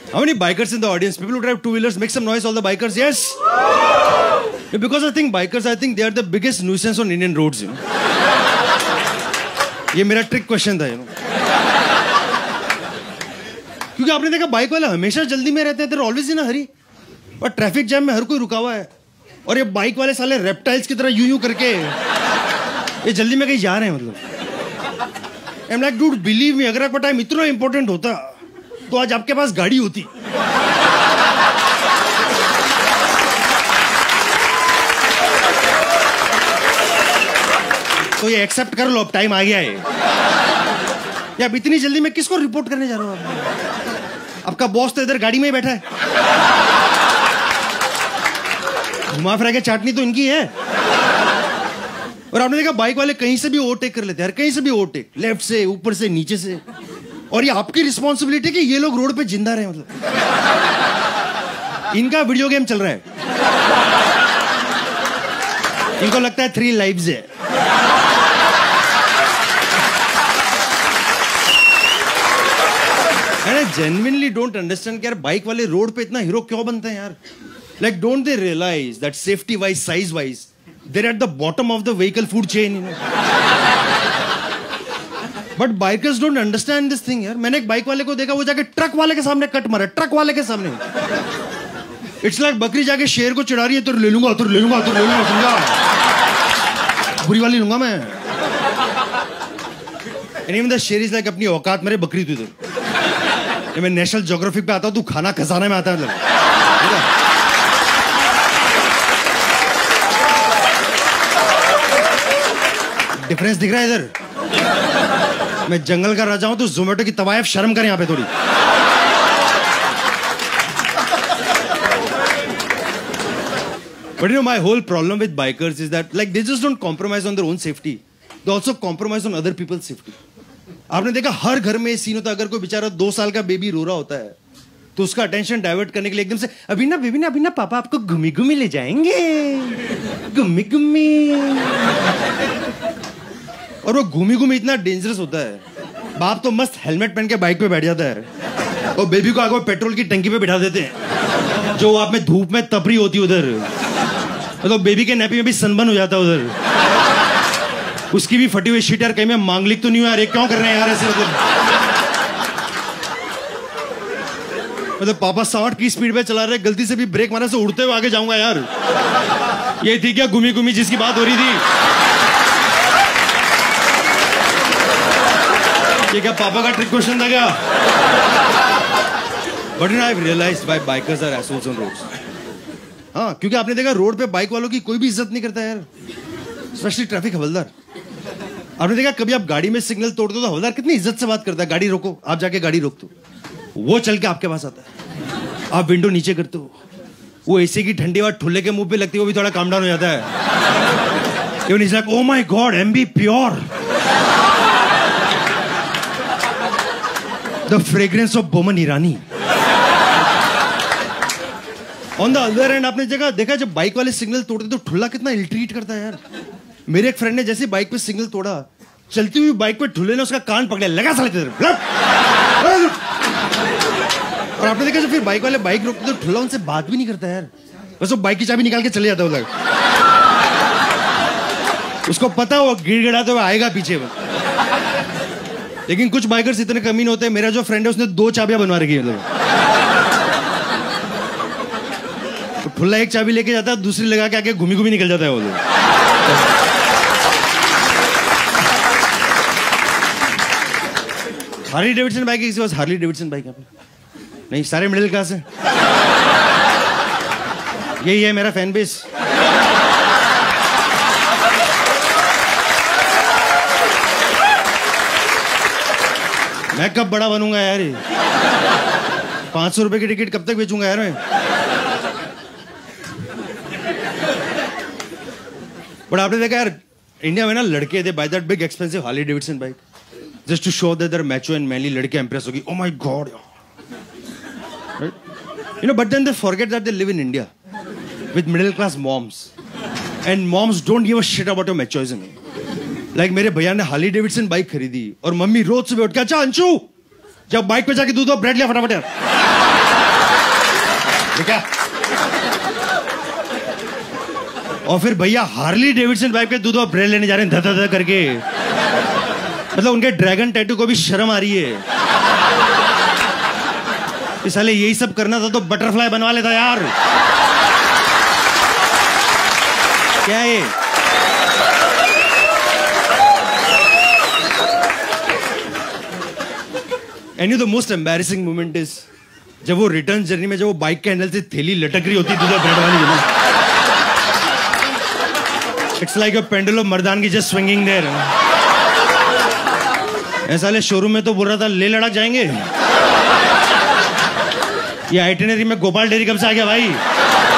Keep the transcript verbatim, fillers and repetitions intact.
How many bikers in the audience? People who drive two-wheelers, make some noise, all the bikers, yes? Because I think bikers, I think they are the biggest nuisance on Indian roads, you know. ये मेरा trick question था, you know. क्योंकि आपने देखा bike वाले हमेशा जल्दी में रहते हैं, they're always in a hurry. और ट्रैफिक जैम में हर कोई रुका हुआ है. और ये बाइक वाले साले रेप्टाइल्स की तरह यूं यूं करके ये जल्दी में कहीं जा रहे हैं मतलब. I'm like, dude, believe me, अगर आपका टाइम इतना इंपॉर्टेंट होता तो आज आपके पास गाड़ी होती. तो ये एक्सेप्ट कर लो, अब टाइम आ गया है. या अब इतनी जल्दी में किसको रिपोर्ट करने जा रहा हूं? आप आपका बॉस तो इधर गाड़ी में ही बैठा है. घुमा फिरा के चाटनी तो इनकी है. और आपने देखा बाइक वाले कहीं से भी ओवरटेक कर लेते हैं, कहीं से भी ओवरटेक, लेफ्ट से, ऊपर से, नीचे से. और ये आपकी रिस्पॉन्सिबिलिटी कि ये लोग रोड पे जिंदा रहे. मतलब इनका वीडियो गेम चल रहा है. इनको लगता है थ्री लाइव्स है. I genuinely don't understand कि यार बाइक वाले रोड पे इतना हीरो क्यों बनते हैं यार. Like don't they realize that safety wise, size wise, they're at the bottom of the vehicle food chain, you know. But bikers don't understand this thing यार. मैंने एक बाइक वाले को देखा, वो जाके ट्रक वाले के सामने कट मारा. ट्रक वाले के सामने. It's like बकरी जाके शेर को चिढ़ा रही है, तो ले लूंगा, तो ले लूंगा, तो ले लूंगा, सुनगा. बुरी वाली लूंगा मैं. And even the शेर is like अपनी औकात मेरे, बकरी तू इधर. मैं नेशनल ज्योग्राफिक पे आता हूँ, तू खाना खजाने में आता है. डिफरेंस दिख रहा है इधर. मैं जंगल का राजा हूं, तो जोमेटो की तवायफ शर्म कर यहां पे थोड़ी. But you know, my whole problem with bikers is that like they just don't compromise on their own safety. They also compromise on other people's safety. आपने देखा हर घर में सीन होता है, अगर कोई बेचारा दो साल का बेबी रो रहा होता है तो उसका अटेंशन डाइवर्ट करने के लिए एकदम से अभी ना बेबी ना अभी ना पापा आपको घूमी घूमी ले जाएंगे, घूमी घूमी. और वो घूमी घूमी इतना डेंजरस होता है. बाप तो मस्त हेलमेट पहन के बाइक पे बैठ जाता है और बेबी को आगे पेट्रोल की टंकी पे बिठा देते हैं, जो आप में धूप में तपरी होती है उधर. तो बेबी के नैपी में भी सनबर्न हो जाता है उधर. उसकी भी फटी हुई शीट. यार कहीं में मांगलिक तो नहीं हुआ यार, क्यों कर रहे हैं यार ऐसे. मतलब मतलब पापा साठ की स्पीड पे चला रहे, गलती से भी ब्रेक मारने से उड़ते हुए आगे जाऊंगा यार. ये थी क्या घूमी घूमी जिसकी बात हो रही थी? ये क्या पापा का ट्रिक क्वेश्चन था क्या? But you know I have realised why bikers are assholes on roads. हाँ, क्योंकि आपने देखा रोड पे बाइक वालों की कोई भी इज्जत नहीं करता यार, स्पेशली ट्रैफिक हवलदार. आपने देखा कभी आप गाड़ी में सिग्नल तोड़ दो तो हवलदार कितनी इज्जत से बात करता है, गाड़ी रोको, आप जाके गाड़ी रोक दो. वो चल के आपके पास आता है, आप विंडो नीचे करते हो, वो एसी की ठंडी हवा ठुल्ले के मुंह पे लगती है, वो भी थोड़ा काम डाउन हो जाता है. Even he's like, oh my God, M B pure. The fragrance of Boman Irani. On the other hand, आपने जगह देखा जब बाइक वाले सिग्नल तोड़ते तो ठुल्ला कितना इल्ट्रीट करता है यार. मेरे एक फ्रेंड ने जैसे बाइक पे सिग्नल तोड़ा, चलती हुई बाइक पे ठुल्ले ने उसका कान पकड़ा, लगा साले तेरे. और आपने देखा जब फिर बाइक वाले बाइक रोकते तो ठुल्ला उनसे बात भी नहीं करता यार, बस वो बाइक की चाबी निकाल के चले जाता है उधर. उसको पता वो गिड़गिड़ाते हुए आएगा पीछे में. लेकिन कुछ बाइकर्स इतने कमीन होते हैं. मेरा जो फ्रेंड है उसने दो चाबियां बनवा रखी है. मतलब तो ठुल्ला एक चाबी लेके जाता है, दूसरी लगा के आके घूमी घूमी निकल जाता है वो. हार्ली डेविडसन बाइक है किसी पास? हार्ली डेविडसन बाइक है नहीं, सारे मिडिल क्लास हैं. यही है मेरा फैन बेस. मैं कब बड़ा बनूंगा यार? पांच सौ रुपए की टिकट कब तक बेचूंगा यार मैं? बट आपने देखा यार इंडिया में ना लड़के they buy that big expensive Harley Davidson bike just to show that they are macho and manly. लड़के इंप्रेस होगी, oh my God, you know. But then they forget that they live in India with middle class moms and moms don't give a shit about your machoism. Like मेरे भैया ने Harley Davidson bike खरीदी और mummy रोज सुबह उठ के, अच्छा अंशु जब बाइक पे जाके दूध ब्रेड लिया फटाफट यार. क्या? और फिर भैया हार्ली डेविडसन बाइक पे दूध और ब्रेड लेने जा रहे हैं ध ध ध करके। मतलब उनके ड्रैगन टैटू को भी शर्म आ रही है। इस साले यही सब करना था तो बटरफ्लाई बनवा लेता यार। क्या है? And you the most embarrassing moment is जब वो रिटर्न जर्नी में जब वो बाइक के हैंडल से थैली लटक रही होती दूध और ब्रेड वाली। इट्स लाइक अ पेंडुलम मर्दानगी जस्ट स्विंगिंग देयर। ऐसा ले शोरूम में तो बोल रहा था ले लड़ाक जाएंगे। ये आइटिनरी में गोपाल डेयरी कब से आ गया भाई?